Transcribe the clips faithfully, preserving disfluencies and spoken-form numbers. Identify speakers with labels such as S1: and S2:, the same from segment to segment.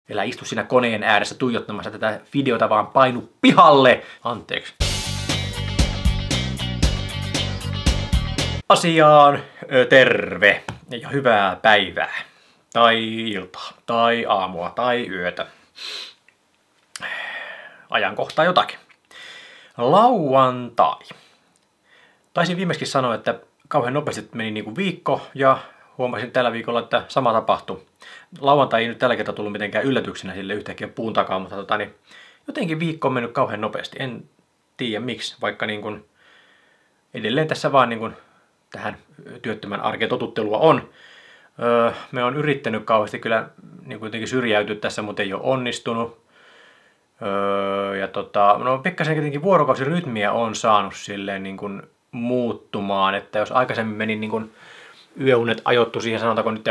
S1: Elä istu siinä koneen ääressä tuijottamassa tätä videota, vaan painu pihalle. Anteeksi. Asiaan terve ja hyvää päivää. Tai iltaa, tai aamua, tai yötä. Ajankohtaa jotakin. Lauantai. Taisin viimeksi sanoa, että kauhean nopeasti meni niin kuin viikko ja huomasin tällä viikolla, että sama tapahtui. Lauantai ei nyt tällä kertaa tullut mitenkään yllätyksenä sille yhtäkkiä puun takaa, mutta tota, niin jotenkin viikko on mennyt kauhean nopeasti. En tiedä miksi, vaikka niin kuin edelleen tässä vaan niin kuin tähän työttömän arkeen totuttelua on. Öö, me on yrittänyt kauheasti kyllä niin kuin jotenkin syrjäytyä tässä, mutta ei ole onnistunut. Öö, ja tota, no pikkasen jotenkin vuorokausirytmiä on saanut silleen niin kuin muuttumaan, että jos aikaisemmin meni niin kuin yöunet ajoittu siihen, sanotaanko nyt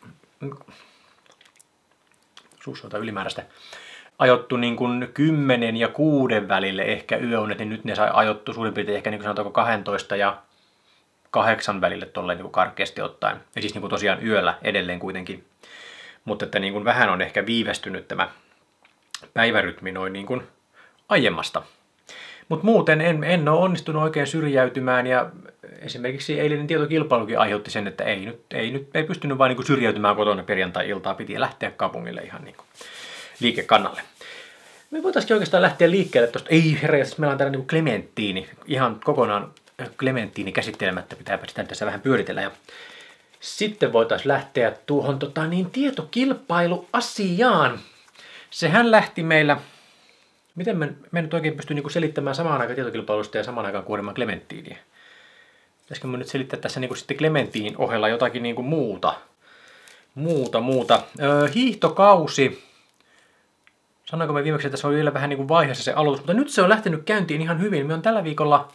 S1: suussa ylimääräistä, ajoittu niin kuin kymmenen ja kuuden välille ehkä yöunet, niin nyt ne sai ajoittu suurin piirtein ehkä niin kuin sanotaanko kahdentoista ja kahdeksan välille tolleen niin kuin karkeasti ottaen. Ja siis niin kuin tosiaan yöllä edelleen kuitenkin. Mutta että niin kuin vähän on ehkä viivästynyt tämä päivärytmi noin niin kuin aiemmasta. Mutta muuten en, en ole onnistunut oikein syrjäytymään ja esimerkiksi eilinen tietokilpailukin aiheutti sen, että ei nyt ei, nyt, ei pystynyt vain niin syrjäytymään kotona perjantai-iltaa, piti lähteä kaupungille ihan niin kuin liikekannalle. Me voitaisiin oikeastaan lähteä liikkeelle tuosta, ei herra, meillä on täällä niin kuin klementtiini, ihan kokonaan klementtiini käsittelemättä, pitääpä sitä tässä vähän pyöritellä. Ja sitten voitaisiin lähteä tuohon tota, niin, tietokilpailuasiaan. Sehän lähti meillä. Miten me, me nyt oikein pysty niinku selittämään samaan aikaan tietokilpailusta ja samaan aikaan kuorimaan klementtiiniä? Pitäisikö me nyt selittää tässä niinku sitten klementtiin ohella jotakin niinku muuta? Muuta, muuta. Öö, hiihtokausi. Sanoinko me viimeksi, että se oli vielä vähän niinku vaiheessa se aloitus, mutta nyt se on lähtenyt käyntiin ihan hyvin. Me on tällä viikolla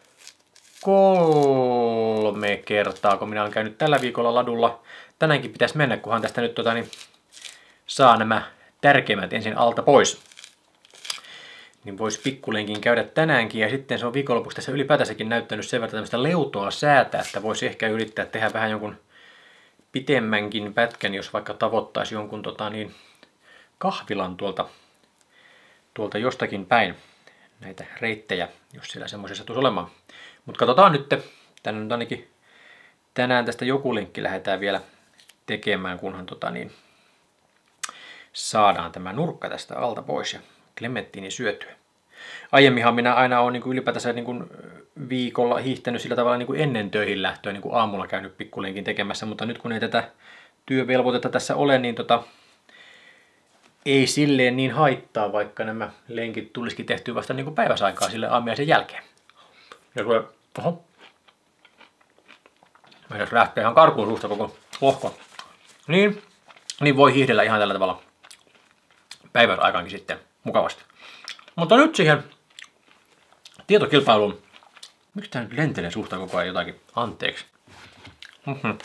S1: kolme kertaa, kun minä olen käynyt tällä viikolla ladulla. Tänäänkin pitäisi mennä, kunhan tästä nyt tota, niin, saa nämä tärkeimmät ensin alta pois. Niin voisi pikkulenkin käydä tänäänkin, ja sitten se on viikonlopuksi tässä ylipäätänsäkin näyttänyt sen verran tämmöistä leutoa säätä, että voisi ehkä yrittää tehdä vähän jonkun pitemmänkin pätkän, jos vaikka tavoittaisi jonkun tota, niin, kahvilan tuolta, tuolta jostakin päin näitä reittejä, jos siellä semmoisessa tulisi olemaan. Mutta katsotaan nyt, tänään nyt ainakin tänään tästä joku linkki lähdetään vielä tekemään, kunhan tota, niin, saadaan tämä nurkka tästä alta pois ja klementtiini syötyä. Aiemminhan minä aina olen niin kuin ylipäätänsä niin kuin viikolla hiihtänyt sillä tavalla niin kuin ennen töihin lähtöä, niin kuin aamulla käynyt pikkulenkin tekemässä, mutta nyt kun ei tätä työvelvoitetta tässä ole, niin tota, ei silleen niin haittaa, vaikka nämä lenkit tulisikin tehtyä vasta niin kuin päiväsaikaa sille aamiaisen jälkeen. Ja tulee, oho, meidän lähtee ihan karkuun suusta koko lohko. Niin, niin voi hiihdellä ihan tällä tavalla päiväsaikaankin sitten mukavasti. Mutta nyt siihen tietokilpailuun. Miksi tää nyt lentelee suusta koko ajan jotakin? Anteeksi. Mm-hmm.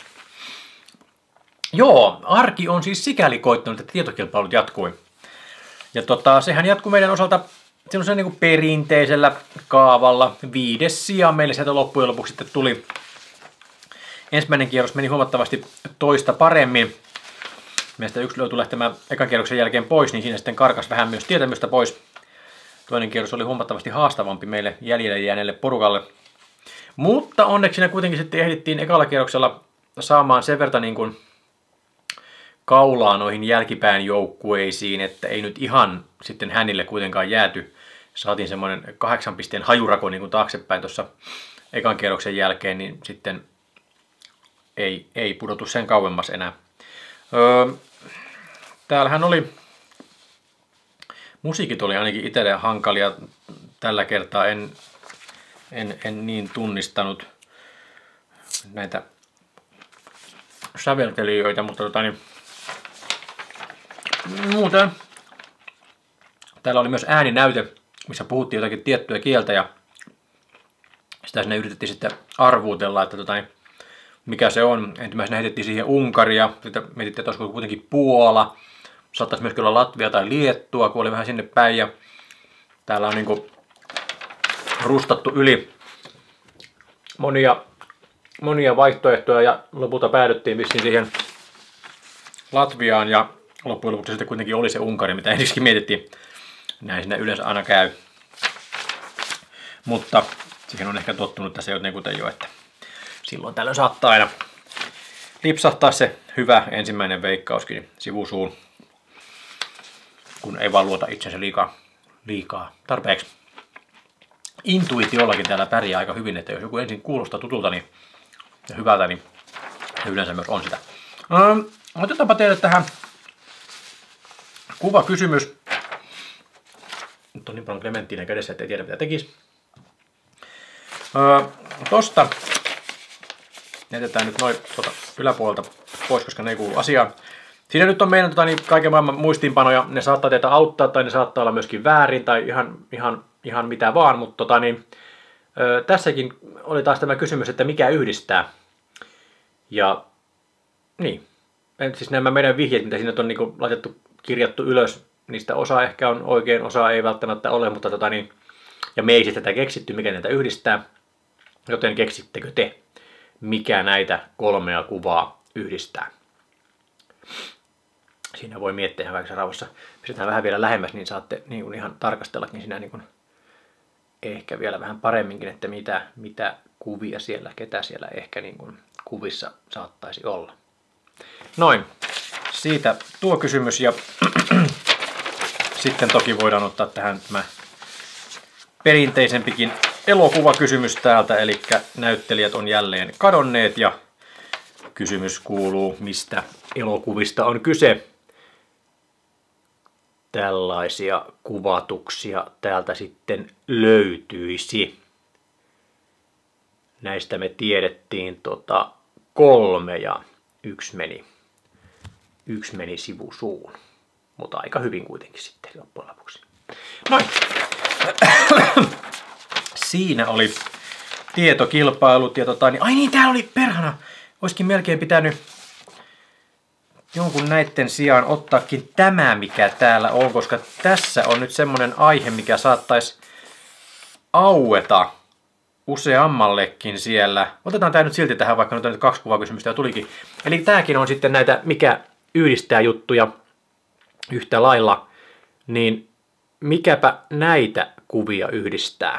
S1: Joo, arki on siis sikäli koittanut, että tietokilpailut jatkui. Ja tota, sehän jatkui meidän osalta sellaisella niin kuin perinteisellä kaavalla. Viides sija meille sieltä loppujen lopuksi sitten tuli. Ensimmäinen kierros meni huomattavasti toista paremmin. Meistä yksi joutui lähtemään ekan kierroksen jälkeen pois, niin siinä sitten karkas vähän myös tietämystä pois. Toinen kierros oli huomattavasti haastavampi meille jäljelle jääneelle porukalle. Mutta onneksi siinä kuitenkin sitten ehdittiin ekalla kierroksella saamaan sen verran niin kuin kaulaa noihin jälkipään joukkueisiin, että ei nyt ihan sitten hänille kuitenkaan jääty. Saatiin semmoinen kahdeksan pisteen hajurako niin kuin taaksepäin tuossa ekan kierroksen jälkeen, niin sitten ei, ei pudotu sen kauemmas enää. Öö, täällähän oli, musiikit oli ainakin itselleen hankalia, tällä kertaa en, en, en niin tunnistanut näitä säveltelijöitä, mutta tota niin, muuten täällä oli myös ääninäyte, missä puhuttiin jotakin tiettyä kieltä ja sitä sinne yritettiin sitten arvuutella, että tota niin, mikä se on. Ensimmäisenä heitettiin siihen Unkaria, sitten mietittiin, että olisiko kuitenkin Puola. Saattaisi myös olla Latvia tai Liettua, kun oli vähän sinne päin. Ja täällä on niinku rustattu yli monia, monia vaihtoehtoja ja lopulta päädyttiin vissiin siihen Latviaan ja loppujen lopuksi sitten kuitenkin oli se Unkari, mitä ensiksikin mietittiin. Näin sinne yleensä aina käy. Mutta siihen on ehkä tottunut tässä jotenkin jo, että silloin tällöin saattaa aina lipsahtaa se hyvä ensimmäinen veikkauskin sivusuun, kun ei vaan luota itsensä liikaa, liikaa tarpeeksi. Intuitiollakin täällä pärjää aika hyvin, että jos joku ensin kuulostaa tutulta niin, ja hyvältä, niin yleensä myös on sitä. Ähm, otetaanpa teille tähän kuvakysymys. Nyt on niin paljon Clementinen kädessä, ettei tiedä mitä tekisi. Öö, tosta jätetään nyt noin tuota yläpuolelta pois, koska ne ei kuulu asiaan. Siinä nyt on meidän tota, niin kaiken maailman muistiinpanoja. Ne saattaa teitä auttaa tai ne saattaa olla myöskin väärin tai ihan, ihan, ihan mitä vaan. Mutta tota, niin, öö, tässäkin oli taas tämä kysymys, että mikä yhdistää. Ja niin, siis nämä meidän vihjeet, mitä siinä on niin kuin laitettu, kirjattu ylös. Niistä osa ehkä on oikein, osa ei välttämättä ole, mutta tota niin, ja me ei siis tätä keksitty, mikä näitä yhdistää. Joten keksittekö te, mikä näitä kolmea kuvaa yhdistää? Siinä voi miettiä ihan kaikessa rauhassa. Pistetään vähän vielä lähemmäs, niin saatte niin kuin ihan tarkastellakin siinä niin kuin ehkä vielä vähän paremminkin, että mitä, mitä kuvia siellä, ketä siellä ehkä niin kuin kuvissa saattaisi olla. Noin, siitä tuo kysymys ja sitten toki voidaan ottaa tähän tämä perinteisempikin elokuvakysymys täältä, eli näyttelijät on jälleen kadonneet ja kysymys kuuluu, mistä elokuvista on kyse. Tällaisia kuvatuksia täältä sitten löytyisi. Näistä me tiedettiin tota kolme ja yksi meni, yksi meni sivusuun. Mutta aika hyvin kuitenkin sitten loppujen lopuksi. Noin. Siinä oli tietokilpailut ja tota, niin, ai niin, täällä oli perhana. Olisikin melkein pitänyt jonkun näitten sijaan ottaakin tämä, mikä täällä on, koska tässä on nyt semmonen aihe, mikä saattaisi aueta useammallekin siellä. Otetaan tää nyt silti tähän, vaikka nyt on nyt kaksi kuvakysymystä ja tulikin. Eli tääkin on sitten näitä, mikä yhdistää juttuja yhtä lailla, niin mikäpä näitä kuvia yhdistää?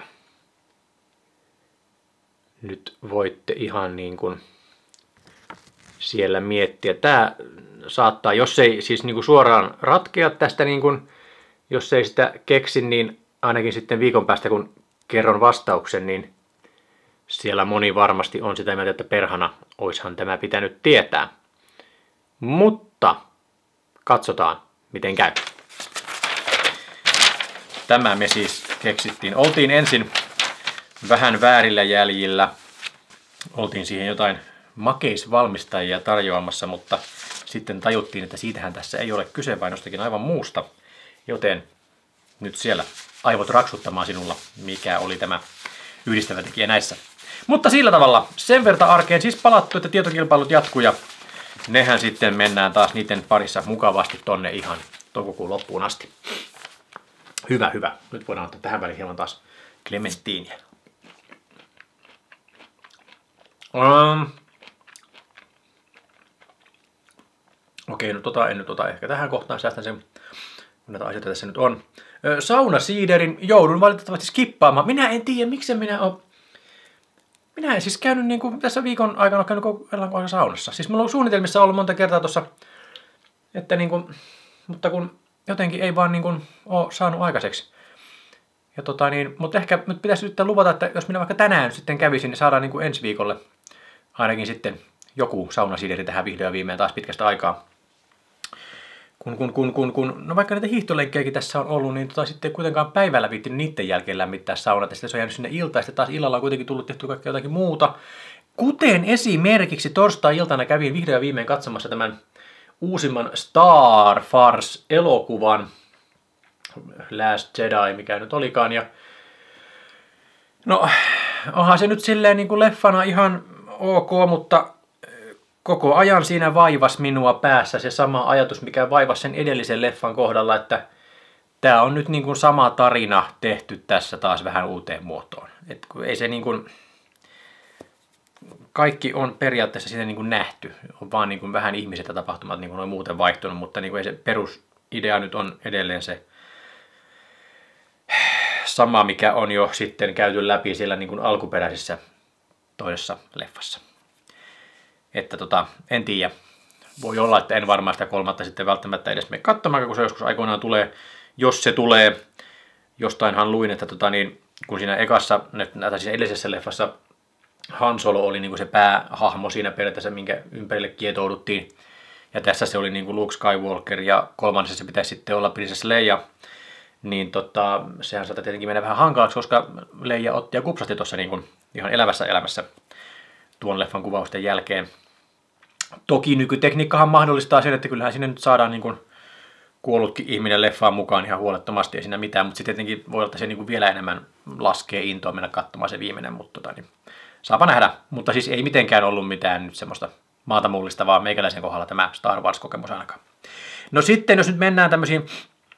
S1: Nyt voitte ihan niin kuin siellä miettiä. Tämä saattaa, jos ei siis niin kuin suoraan ratkea tästä, niin kuin, jos ei sitä keksi, niin ainakin sitten viikon päästä, kun kerron vastauksen, niin siellä moni varmasti on sitä mieltä, että perhana oishan tämä pitänyt tietää. Mutta katsotaan, miten käy. Tämä me siis keksittiin. Oltiin ensin vähän väärillä jäljillä. Oltiin siihen jotain makeisvalmistajia tarjoamassa, mutta sitten tajuttiin, että siitähän tässä ei ole kyse, vaan jostakin aivan muusta. Joten nyt siellä aivot raksuttamaan sinulla, mikä oli tämä yhdistävä tekijä näissä. Mutta sillä tavalla sen verta arkeen siis palattu, että tietokilpailut jatkuu ja nehän sitten mennään taas niiden parissa mukavasti tonne ihan toukokuun loppuun asti. Hyvä, hyvä. Nyt voidaan ottaa tähän väliin hieman taas Clementiiniä. Um. Okei, no tota en nyt ota ehkä tähän kohtaan, säästän sen, kun näitä asioita tässä nyt on. Saunasiiderin joudun valitettavasti skippaamaan. Minä en tiedä, miksi minä olen... Minä en siis käynyt niin kuin tässä viikon aikana käynyt koko ajan saunassa. Siis mulla on suunnitelmissa ollut monta kertaa tuossa, että niin kuin, mutta kun jotenkin ei vaan niin kuin ole saanut aikaiseksi. Ja tota niin, mutta ehkä nyt pitäisi nyt luvata, että jos minä vaikka tänään sitten kävisin, niin saadaan niin kuin ensi viikolle ainakin sitten joku saunasiideri tähän vihdoin ja viimein taas pitkästä aikaa. Kun, kun, kun, kun, kun, no vaikka näitä hiihtolenkkejäkin tässä on ollut, niin tota sitten kuitenkaan päivällä viittinyt niiden jälkeen lämmittää saunat. Ja sitten se on jäänyt sinne iltaan, ja sitten taas illalla on kuitenkin tullut tehty kaikkea jotakin muuta. Kuten esimerkiksi torstai-iltana kävin vihdoin ja viimein katsomassa tämän uusimman Star Wars-elokuvan. Last Jedi, mikä nyt olikaan. Ja no, onhan se nyt silleen niin kuin leffana ihan ok, mutta koko ajan siinä vaivasi minua päässä se sama ajatus, mikä vaivasi sen edellisen leffan kohdalla, että tämä on nyt niin kuin sama tarina tehty tässä taas vähän uuteen muotoon. Et ei se niin kuin, kaikki on periaatteessa siitä niin kuin nähty. On vaan niin kuin vähän ihmiset ja tapahtumat niin kuin on muuten vaihtunut, mutta niin kuin ei se perusidea nyt on edelleen se sama, mikä on jo sitten käyty läpi siellä niin kuin alkuperäisessä toisessa leffassa. Että tota, en tiedä. Voi olla, että en varmaan sitä kolmatta sitten välttämättä edes mene katsomaan, kun se joskus aikoinaan tulee. Jos se tulee, jostainhan luin, että tota, niin, kun siinä ekassa, tai siis edellisessä leffassa Han Solo oli niin kuin se päähahmo siinä periaatteessa, minkä ympärille kietouduttiin. Ja tässä se oli niin kuin Luke Skywalker ja kolmannessa se pitäisi sitten olla Princess Leia. Niin tota, sehän saattaa tietenkin mennä vähän hankalaksi, koska Leia otti ja kupsasti tuossa niin kuin ihan elävässä elämässä tuon leffan kuvausten jälkeen. Toki nykytekniikkahan mahdollistaa sen, että kyllähän sinne nyt saadaan niin kuin kuollutkin ihminen leffaan mukaan ihan huolettomasti, ei siinä mitään, mutta sitten tietenkin voi olla, että se niin kuin vielä enemmän laskee intoa mennä katsomaan se viimeinen, mutta tota, niin, saapa nähdä. Mutta siis ei mitenkään ollut mitään nyt semmoista maata mullistavaa meikäläisen kohdalla tämä Star Wars-kokemus ainakaan. No sitten, jos nyt mennään tämmöisiin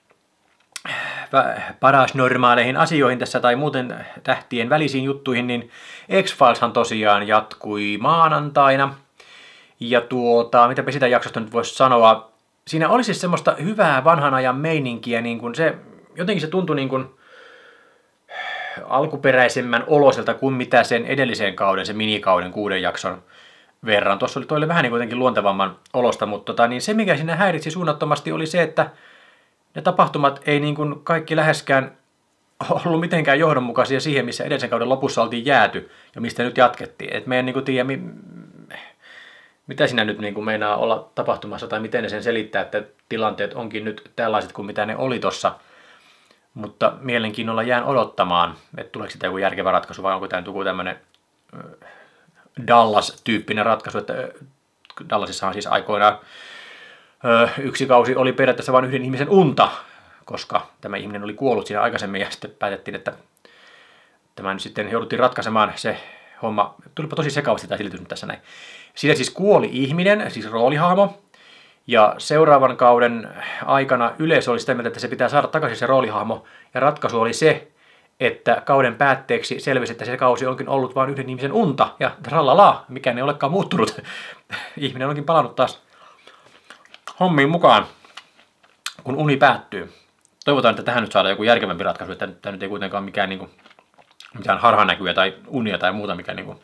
S1: parasnormaaleihin asioihin tässä tai muuten tähtien välisiin juttuihin, niin X-Fileshan tosiaan jatkui maanantaina. Ja tuota, mitäpä sitä jaksosta nyt voisi sanoa, siinä oli siis semmoista hyvää vanhan ajan meininkiä, niin kuin se, jotenkin se tuntui niin kuin alkuperäisemmän oloiselta kuin mitä sen edellisen kauden, sen minikauden kuuden jakson verran. Tuossa oli toille vähän niin kuitenkin luontevamman olosta, mutta tota, niin se mikä siinä häiritsi suunnattomasti oli se, että ne tapahtumat ei niin kuin kaikki läheskään ollut mitenkään johdonmukaisia siihen, missä edellisen kauden lopussa oltiin jääty ja mistä nyt jatkettiin. Et me en niin kuin tiedä, mitä siinä nyt niin kuin meinaa olla tapahtumassa tai miten ne sen selittää, että tilanteet onkin nyt tällaiset kuin mitä ne oli tuossa. Mutta mielenkiinnolla jään odottamaan, että tuleeko sitä joku järkevä ratkaisu vai onko tämä joku tämmöinen Dallas-tyyppinen ratkaisu, että Dallasissahan siis aikoinaan yksi kausi oli periaatteessa vain yhden ihmisen unta, koska tämä ihminen oli kuollut siinä aikaisemmin ja sitten päätettiin, että tämä nyt sitten jouduttiin ratkaisemaan se homma. Tulipa tosi sekavasti tämä silitys nyt tässä näin. Siinä siis kuoli ihminen, siis roolihahmo, ja seuraavan kauden aikana yleisö oli sitä mieltä, että se pitää saada takaisin se roolihahmo, ja ratkaisu oli se, että kauden päätteeksi selvisi, että se kausi onkin ollut vain yhden ihmisen unta, ja tralala, mikään ei olekaan muuttunut. Ihminen onkin palannut taas hommiin mukaan, kun uni päättyy. Toivotaan, että tähän nyt saadaan joku järkevämpi ratkaisu, että tämä nyt ei kuitenkaan mikään, niin kuin, mitään harhanäkyjä tai unia tai muuta, mikä niin kuin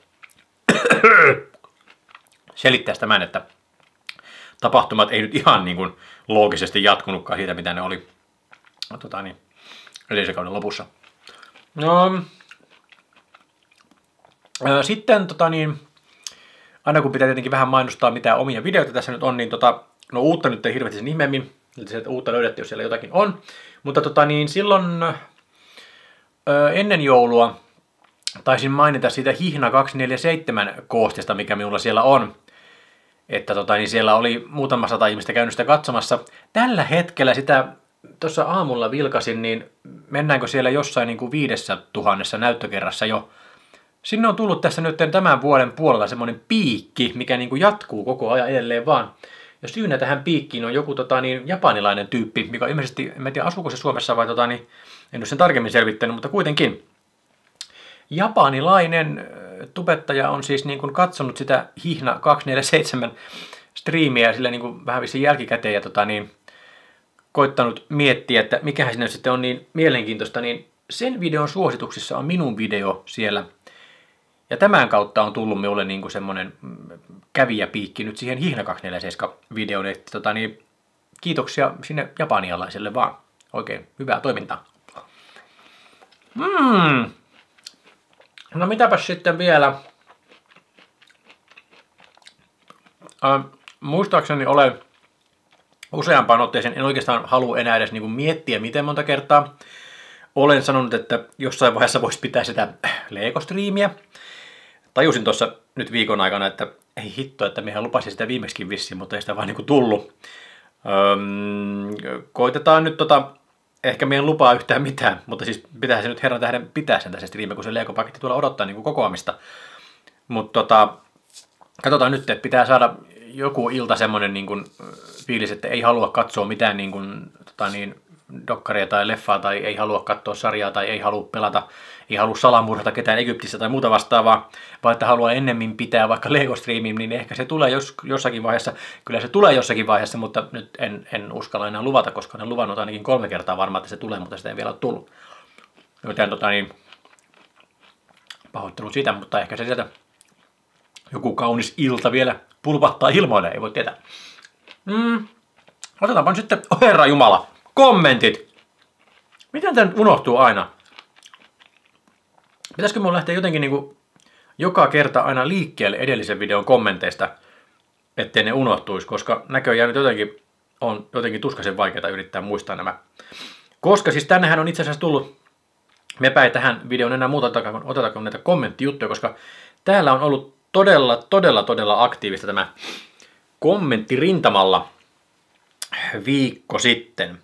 S1: selittäisi tämän, että tapahtumat ei nyt ihan niin kuin loogisesti jatkunutkaan siitä, mitä ne oli tota niin, edellisen kauden lopussa. No, ää, sitten tota niin, aina kun pitää tietenkin vähän mainostaa, mitä omia videoita tässä nyt on, niin tota, no uutta nyt ei hirveästi sen ihmeemmin, että uutta löydettiin, jos siellä jotakin on. Mutta tota niin, silloin ää, ennen joulua taisin mainita siitä Hihna kaksisataaneljäkymmentäseitsemän koosteesta, mikä minulla siellä on. Että tota, niin siellä oli muutama sata ihmistä käynyt sitä katsomassa. Tällä hetkellä sitä tuossa aamulla vilkasin, niin mennäänkö siellä jossain niin kuin viidessä tuhannessa näyttökerrassa jo. Sinne on tullut tässä nyt tämän vuoden puolella semmoinen piikki, mikä niin kuin jatkuu koko ajan edelleen vaan. Ja syynä tähän piikkiin on joku tota, niin, japanilainen tyyppi, mikä ilmeisesti, en tiedä asuuko se Suomessa vai tota, niin, en ole sen tarkemmin selvittänyt, mutta kuitenkin. Japanilainen tubettaja on siis niin kuin katsonut sitä Hihna kaksisataaneljäkymmentäseitsemän striimiä sillä niin kuin vähän vissiin jälkikäteen ja tota, niin, koittanut miettiä, että mikähän siinä sitten on niin mielenkiintoista, niin sen videon suosituksissa on minun video siellä. Ja tämän kautta on tullut minulle niin kuin semmoinen kävijäpiikki nyt siihen Hihna kaksisataaneljäkymmentäseitsemän videoon. Että, tota, niin, kiitoksia sinne japanialaiselle vaan. Oikein hyvää toimintaa. Mm. No mitäpäs sitten vielä. Äh, muistaakseni olen useampaan otteeseen, en oikeastaan halua enää edes niin kuin miettiä miten monta kertaa. Olen sanonut, että jossain vaiheessa voisi pitää sitä Lego-striimiä. Tajusin tuossa nyt viikon aikana, että ei hitto, että mehän lupasin sitä viimeksikin vissiin, mutta ei sitä vaan niin kuin tullut. Öm, koitetaan nyt tota, ehkä meidän lupaa yhtään mitään, mutta siis pitää se nyt herran tähden pitää sen tässä striimiä, kun se Lego-paketti tuolla odottaa niin kuin kokoamista. Mutta tota, katsotaan nyt, että pitää saada joku ilta semmoinen niin kuin fiilis, että ei halua katsoa mitään niin kuin, tota niin, dokkaria tai leffaa tai ei halua katsoa sarjaa tai ei halua pelata, ei halua salamurhata ketään Egyptissä tai muuta vastaavaa, vaan että haluaa ennemmin pitää vaikka Lego-striimin, niin ehkä se tulee jos, jossakin vaiheessa. Kyllä se tulee jossakin vaiheessa, mutta nyt en, en uskalla enää luvata, koska olen luvannut ainakin kolme kertaa varmaan, että se tulee, mutta sitä ei vielä ole tullut. Joten tota niin, pahoittelut siitä, mutta ehkä se sieltä joku kaunis ilta vielä pulpahtaa ilmoille, ei voi tietää. Mm. Otetaanpa nyt sitten, oh, herra jumala, kommentit! Miten tämä nyt unohtuu aina? Pitäisikö mun lähteä jotenkin niinku joka kerta aina liikkeelle edellisen videon kommenteista, ettei ne unohtuisi, koska näköjään nyt jotenkin on jotenkin tuskaisen vaikeaa yrittää muistaa nämä. Koska siis tännehän on itse asiassa tullut, mepä ei tähän videoon enää muuta otetaanko näitä kommenttijuttuja, koska täällä on ollut todella, todella, todella aktiivista tämä kommenttirintamalla viikko sitten.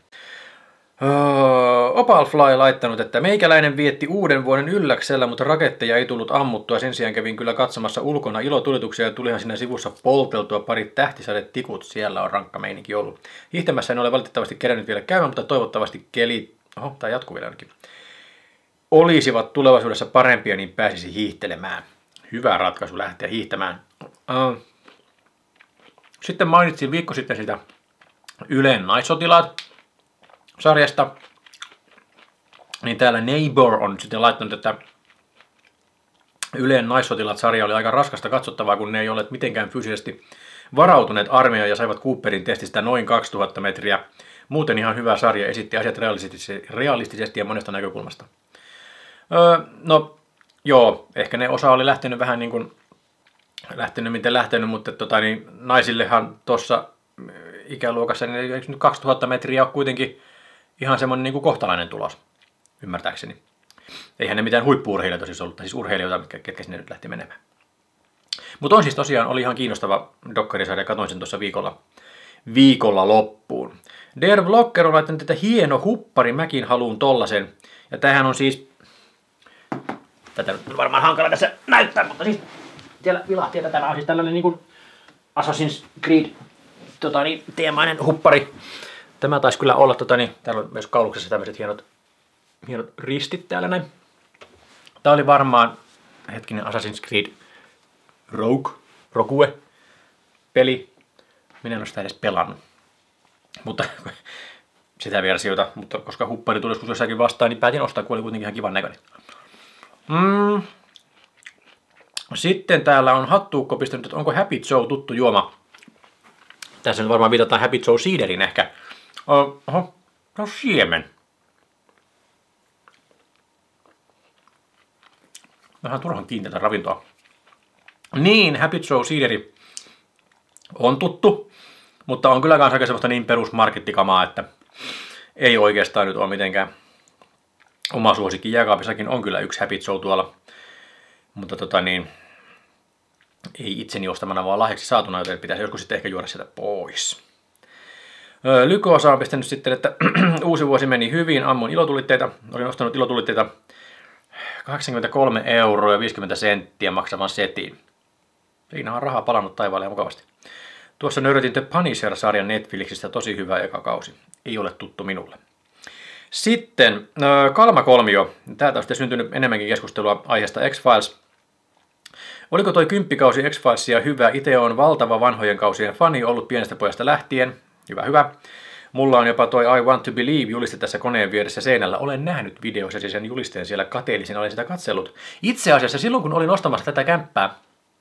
S1: Opalfly laittanut, että meikäläinen vietti uuden vuoden ylläksellä, mutta raketteja ei tullut ammuttua. Sen sijaan kävin kyllä katsomassa ulkona ilotulituksia ja tulihan siinä sivussa polteltua pari tähtisadetikut. Siellä on rankka meininki ollut. Hiihtämässä en ole valitettavasti kerännyt vielä käymään, mutta toivottavasti keli... Oho, tää jatkuu vielä ainakin. Olisivat tulevaisuudessa parempia, niin pääsisi hiihtelemään. Hyvä ratkaisu lähteä hiihtämään. Sitten mainitsin viikko sitten sitä Ylen naissotilaat sarjasta. Niin täällä Neighbor on sitten laittanut, että Ylen naissotilaat-sarja oli aika raskasta katsottavaa, kun ne ei ole mitenkään fyysisesti varautuneet armeijaan ja saivat Cooperin testistä noin kaksituhatta metriä. Muuten ihan hyvä sarja, esitti asiat realistisesti, realistisesti ja monesta näkökulmasta. Öö, no joo, ehkä ne osa oli lähtenyt vähän niin kuin, lähtenyt miten lähtenyt, mutta tota, niin, naisillehan tuossa ikäluokassa niin eikö nyt kaksituhatta metriä ole kuitenkin ihan semmoinen niin kuin kohtalainen tulos, ymmärtääkseni. Eihän ne mitään huippu-urheilijoita siis ollut, siis urheilijoita, ketkä sinne nyt lähti menemään. Mutta on siis tosiaan, oli ihan kiinnostava dokkarisarja, katoin sen tuossa viikolla, viikolla loppuun. Der Vlogger on laittanut, että hieno huppari, mäkin haluun tollasen. Ja tämähän on siis, tätä nyt on varmaan hankala tässä näyttää, mutta siis siellä vilahti, että tämä on siis tällainen niin kuin Assassin's Creed tota niin, teemainen huppari. Tämä taisi kyllä olla, tota niin, täällä on myös kauluksessa tämmöiset hienot, hienot ristit täällä näin. Tämä oli varmaan hetkinen Assassin's Creed Rogue, Rogue peli. Minä en ole sitä edes pelannut. Mutta sitä versiota, mutta koska huppari tuli jossakin vastaan, niin päätin ostaa, kun oli kuitenkin ihan kivan näköinen. Mm. Sitten täällä on Hattuukko pistänyt, että onko Happy Joe tuttu juoma. Tässä nyt varmaan viitataan Happy Joe Ciderin ehkä. Oho, tämä on siemen. Vähän turhan kiinteätä ravintoa. Niin, Happy Joe Cideri on tuttu, mutta on kyllä kans aika semmoista niin perusmarkettikamaa, että ei oikeastaan nyt ole mitenkään oma suosikki. Jääkaapissakin on kyllä yksi Happy Joe tuolla, mutta tota niin, ei itseni ostamana vaan lahjaksi saatuna, joten pitäisi joskus sitten ehkä juoda sieltä pois. Lykoosa on pistänyt sitten, että uusi vuosi meni hyvin, ammun ilotulitteita, olin ostanut ilotulitteita kahdeksankymmentäkolme euroa ja viisikymmentä senttiä maksavan setin. Siinä on rahaa palannut taivaalle ja mukavasti. Tuossa nörötin The Punisher-sarjan Netflixistä, tosi hyvä eka kausi. Ei ole tuttu minulle. Sitten Kalma Kolmio. Täältä on sitten syntynyt enemmänkin keskustelua aiheesta X-Files. Oliko toi kymppikausi X-Filesia hyvä? Itse on valtava vanhojen kausien fani, ollut pienestä pojasta lähtien. Hyvä, hyvä. Mulla on jopa toi I Want to Believe juliste tässä koneen vieressä seinällä. Olen nähnyt videoissa sen julisteen siellä kateellisen, olen sitä katsellut. Itse asiassa silloin, kun olin ostamassa tätä kämppää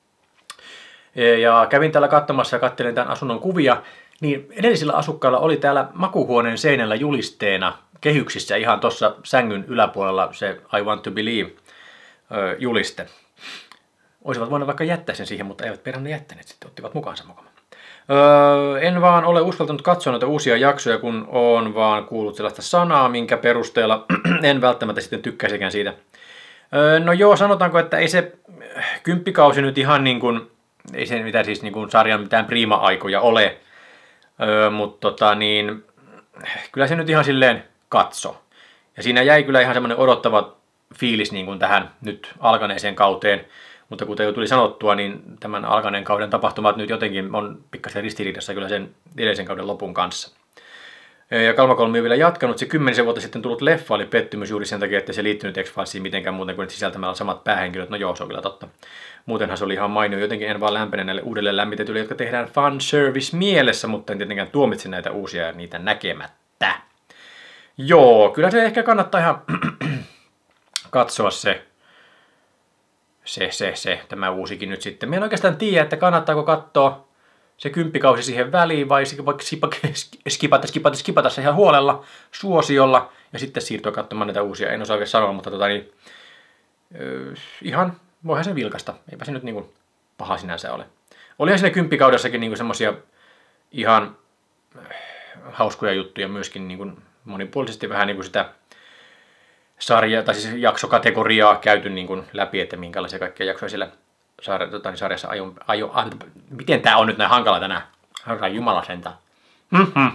S1: ja kävin täällä katsomassa ja katselin tämän asunnon kuvia, niin edellisillä asukkailla oli täällä makuuhuoneen seinällä julisteena kehyksissä ihan tuossa sängyn yläpuolella se I Want to Believe juliste. Olisivat voineet vaikka jättää sen siihen, mutta eivät perään ne jättäneet, sitten ottivat mukaansa mukaan. Öö, en vaan ole uskaltanut katsoa noita uusia jaksoja, kun on vaan kuullut sellaista sanaa, minkä perusteella en välttämättä sitten tykkäisikään siitä. Öö, no joo, sanotaanko, että ei se kymppikausi nyt ihan niin kuin, ei se mitään siis niin kuin sarjan mitään priima-aikoja ole, öö, mutta tota niin, kyllä se nyt ihan silleen katso. Ja siinä jäi kyllä ihan semmoinen odottava fiilis niin kuin tähän nyt alkaneeseen kauteen. Mutta kuten jo tuli sanottua, niin tämän alkaneen kauden tapahtumat nyt jotenkin on pikkasen ristiriidassa kyllä sen edellisen kauden lopun kanssa. Ja Kalmakolmi on vielä jatkanut. Se kymmenisen vuotta sitten tullut leffa oli pettymys juuri sen takia, että se liittynyt X-Filesiin mitenkään muuten kuin sisältämällä samat päähenkilöt. No joo, se on kyllä totta. Muutenhan se oli ihan mainio. Jotenkin en vaan lämpene näille uudelleen lämmitetyille, jotka tehdään fan service mielessä, mutta en tietenkään tuomitse näitä uusia ja niitä näkemättä. Joo, kyllä se ehkä kannattaa ihan katsoa se, se, se, se, tämä uusikin nyt sitten. Mä en oikeastaan tiedä, että kannattaako katsoa se kymppikausi siihen väliin vai vaikka skipata, skipata, skipata se ihan huolella, suosiolla ja sitten siirtyä katsomaan näitä uusia. En osaa oikein sanoa, mutta tota niin, öö, ihan voihan sen vilkasta. Eipä se nyt niin kuin paha sinänsä ole. Olihan siinä kymppikaudessakin niin kuin semmosia ihan hauskoja juttuja myöskin niin kuin monipuolisesti vähän niin kuin sitä sarja, tai siis jaksokategoriaa käyty niin kuin läpi, että minkälaisia kaikkia jaksoja siellä sarja, tota, niin sarjassa ajo, ajo, an, miten tää on nyt näin hankala tänään? Herra Jumala sentään. Mm-hmm.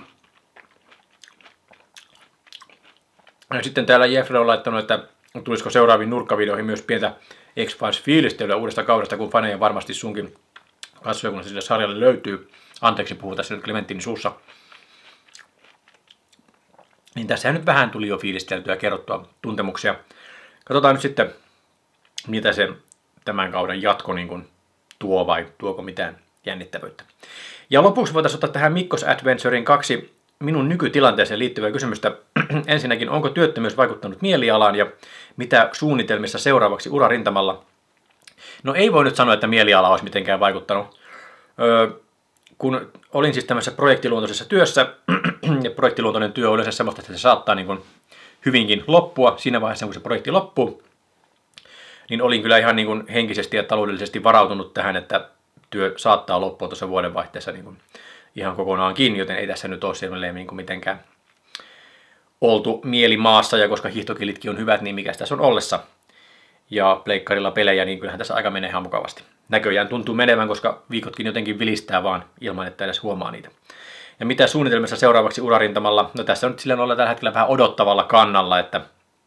S1: Ja sitten täällä Jeffrey on laittanut, että tulisiko seuraaviin nurkkavideoihin myös pientä X-Files-fiilistelyä uudesta kaudesta, kun faneja varmasti sunkin katsojakunnassa sille sarjalle löytyy. Anteeksi, puhuu tässä nyt Clementinin suussa. Niin tässä nyt vähän tuli jo fiilisteltyä ja kerrottua tuntemuksia. Katsotaan nyt sitten, mitä se tämän kauden jatko niin kuin tuo vai tuoko mitään jännittävyyttä. Ja lopuksi voitaisiin ottaa tähän Mikkos Adventurein kaksi minun nykytilanteeseen liittyvää kysymystä. Ensinnäkin, onko työttömyys vaikuttanut mielialaan ja mitä suunnitelmissa seuraavaksi urarintamalla? No ei voi nyt sanoa, että mieliala olisi mitenkään vaikuttanut. Öö, kun olin siis tämmöisessä projektiluontoisessa työssä, ja projektiluontoinen työ on yleensä semmoista, että se saattaa niin kuin hyvinkin loppua siinä vaiheessa, kun se projekti loppuu, niin olin kyllä ihan niin kuin henkisesti ja taloudellisesti varautunut tähän, että työ saattaa loppua tuossa vuodenvaihteessa niin kuin ihan kokonaankin, joten ei tässä nyt ole silleen niin kuin mitenkään oltu mielimaassa, ja koska hiihtokilitkin on hyvät, niin mikä tässä on ollessa. Ja pleikkarilla pelejä, niin kyllähän tässä aika menee ihan mukavasti. Näköjään tuntuu menevän, koska viikotkin jotenkin vilistää vaan ilman, että edes huomaa niitä. Ja mitä suunnitelmissa seuraavaksi urarintamalla? No tässä on nyt silleen olla tällä hetkellä vähän odottavalla kannalla, että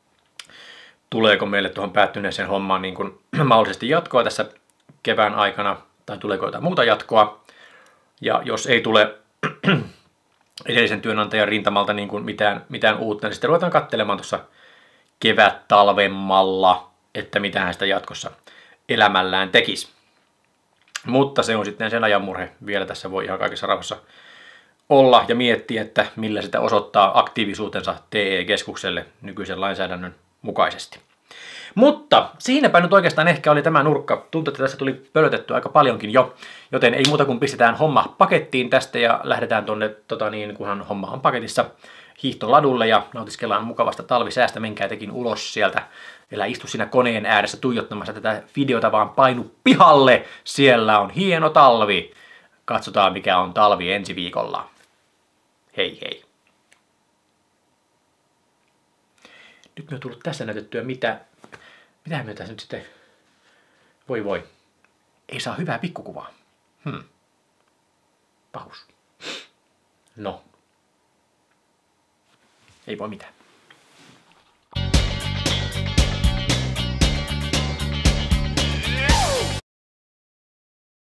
S1: tuleeko meille tuohon päättyneeseen hommaan niin kuin mahdollisesti jatkoa tässä kevään aikana, tai tuleeko jotain muuta jatkoa. Ja jos ei tule edellisen työnantajan rintamalta niin kuin mitään, mitään uutta, niin sitten ruvetaan katselemaan tuossa kevät-talvemmalla, että mitä hän sitä jatkossa elämällään tekisi. Mutta se on sitten sen ajan murhe. Vielä tässä voi ihan kaikessa rauhassa olla ja miettiä, että millä sitä osoittaa aktiivisuutensa T E-keskukselle nykyisen lainsäädännön mukaisesti. Mutta siinäpä nyt oikeastaan ehkä oli tämä nurkka. Tuntuu, että tässä tuli pölötetty aika paljonkin jo, joten ei muuta kuin pistetään homma pakettiin tästä ja lähdetään tuonne, tota niin, kunhan homma on paketissa, hiihtoladulle ja nautiskellaan mukavasta talvisäästä. Menkää tekin ulos sieltä. Älä istu siinä koneen ääressä tuijottamassa tätä videota, vaan painu pihalle. Siellä on hieno talvi. Katsotaan, mikä on talvi ensi viikolla. Hei hei. Nyt me on tullut tässä näytettyä, mitä... Mitä me tässä nyt sitten... Voi voi. Ei saa hyvää pikkukuvaa. Hmm. Pahus. No. Ei voi mitään.